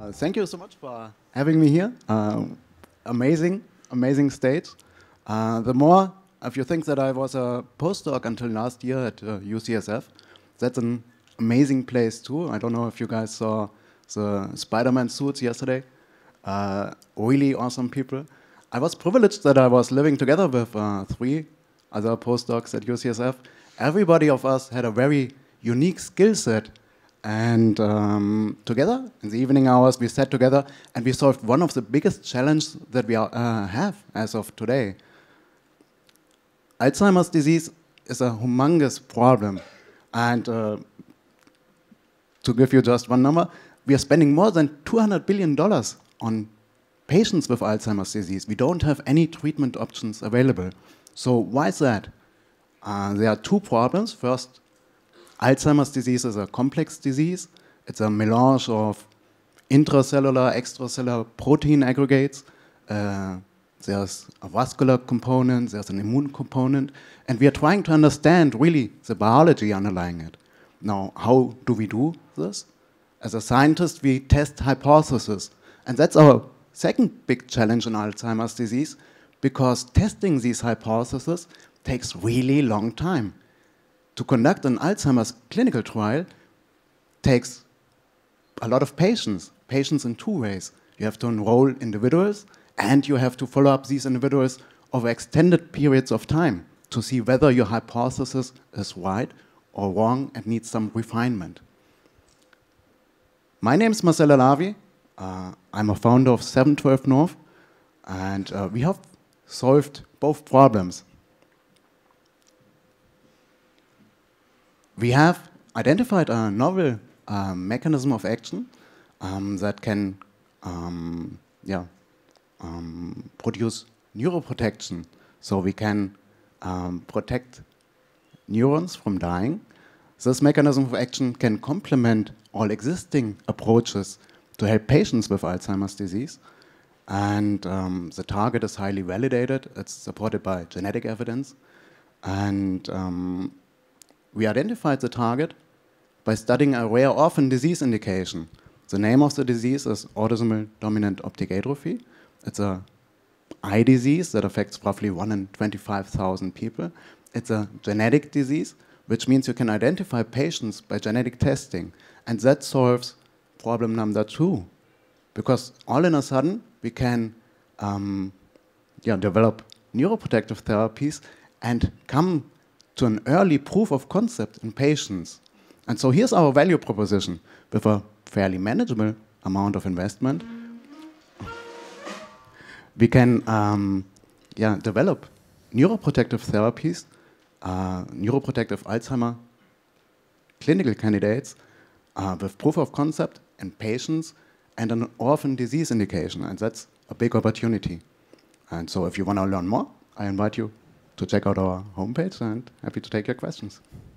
Thank you so much for having me here. Amazing stage. The more, if you think that I was a postdoc until last year at UCSF, that's an amazing place too. I don't know if you guys saw the Spider-Man suits yesterday. Really awesome people. I was privileged that I was living together with 3 other postdocs at UCSF. Everybody of us had a very unique skill set. And together, in the evening hours, we sat together and we solved one of the biggest challenges that we have as of today. Alzheimer's disease is a humongous problem. And to give you just one number, we are spending more than $200 billion on patients with Alzheimer's disease. We don't have any treatment options available. So why is that? There are 2 problems. First, Alzheimer's disease is a complex disease. It's a melange of intracellular, extracellular protein aggregates. There's a vascular component, there's an immune component, and we are trying to understand really the biology underlying it. Now, how do we do this? As a scientist, we test hypotheses, and that's our second big challenge in Alzheimer's disease, because testing these hypotheses takes really long time. To conduct an Alzheimer's clinical trial takes a lot of patience in 2 ways. You have to enroll individuals, and you have to follow up these individuals over extended periods of time to see whether your hypothesis is right or wrong and needs some refinement. My name is Marcel Alavi. I'm a founder of 712 North, and we have solved both problems. We have identified a novel mechanism of action that can produce neuroprotection. So we can protect neurons from dying. This mechanism of action can complement all existing approaches to help patients with Alzheimer's disease. And the target is highly validated. It's supported by genetic evidence. And we identified the target by studying a rare orphan disease indication. The name of the disease is autosomal dominant optic atrophy. It's an eye disease that affects roughly 1 in 25,000 people. It's a genetic disease, which means you can identify patients by genetic testing. And that solves problem number 2. Because all in a sudden, we can develop neuroprotective therapies and come to an early proof of concept in patients. And so here's our value proposition. With a fairly manageable amount of investment, we can develop neuroprotective therapies, neuroprotective Alzheimer clinical candidates with proof of concept in patients and an orphan disease indication. And that's a big opportunity. And so if you want to learn more, I invite you to check out our homepage, and happy to take your questions.